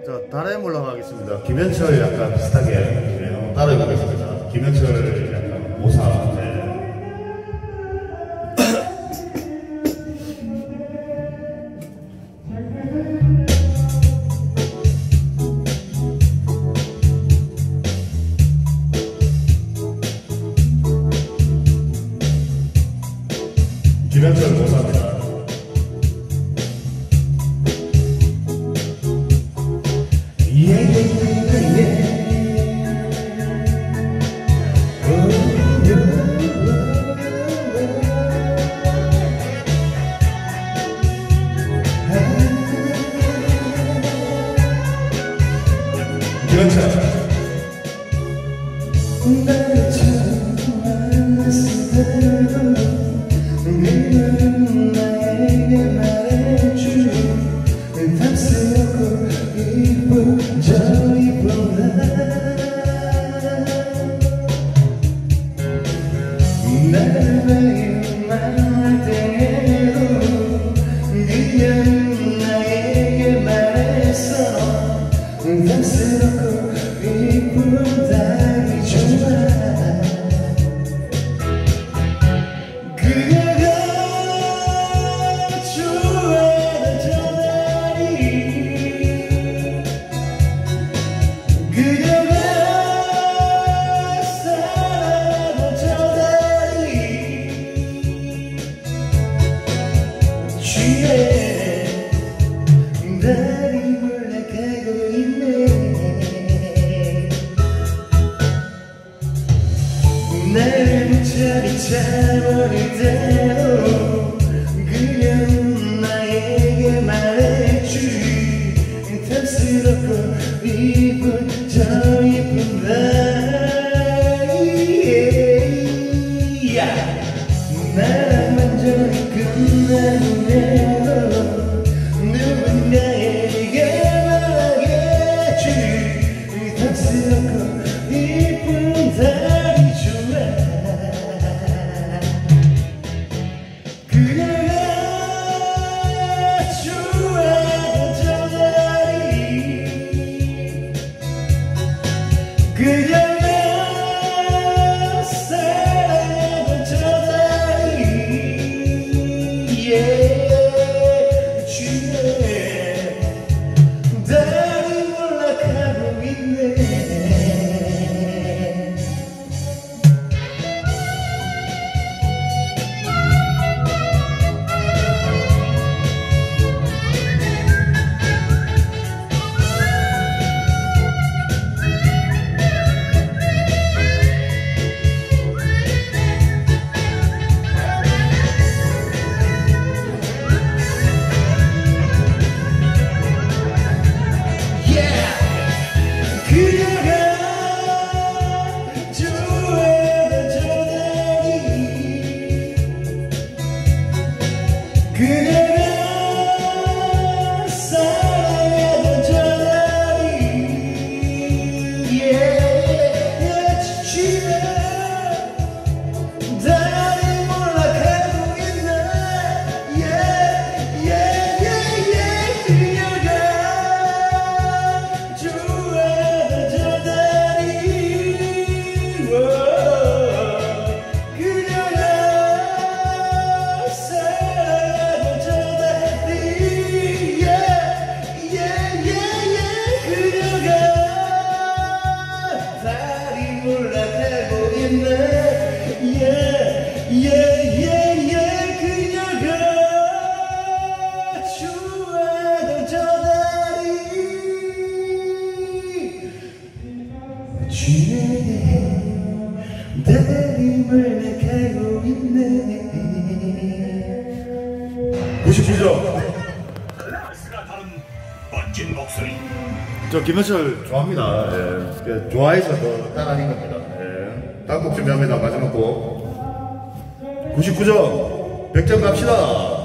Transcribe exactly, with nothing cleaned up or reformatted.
자, 달에 올라가겠습니다. 김현철 약간 비슷하게 네, 한번 따라해보겠습니다. 김현철 약간 모사. 네. 김현철 모사입니다. 김현철 나를 처음 만났을 때도 네가 나에게 말해준 탐스럽고 이쁜 저 이쁜 날 나를 매일 만날 때에도 네가 나에게 말했어 탐스럽고 이쁜 달이 좋아 그녀가 좋아하는 저 달이 그녀가 사랑하는 저 달이 취해 달이 몰락하고 있네 날 붙잡이 차버릴 때도 그냥 나에게 말해주지 탐스럽고 이쁜 저 이쁜 나이 나랑 완전히 끝나는데도 누군가에게 말하겠지 탐스럽고 이쁜 달이 좋아 그녀가 좋아하는 저 달이 그녀가 사랑하는 저 달이 yeah. 취해 달이 몰락하고 있네 그녀가 사랑하는 저 달이 yeah. 지치면 달이 몰락하고 있네 yeah. yeah, yeah, yeah. 그녀가 좋아하는 저 달이 그녀가 사랑하는 저 몰락하고 있네 yeah, yeah, yeah, yeah. 그녀가 좋아하는 저 달이 취해 달이 몰락하고 있네 구십구 점 멋진 목소리 저 김현철 좋아합니다. 예. 좋아해서 더 따라하는 겁니다. 예. 다음 곡 준비합니다. 마지막 곡 구십구 점 백 점 갑시다.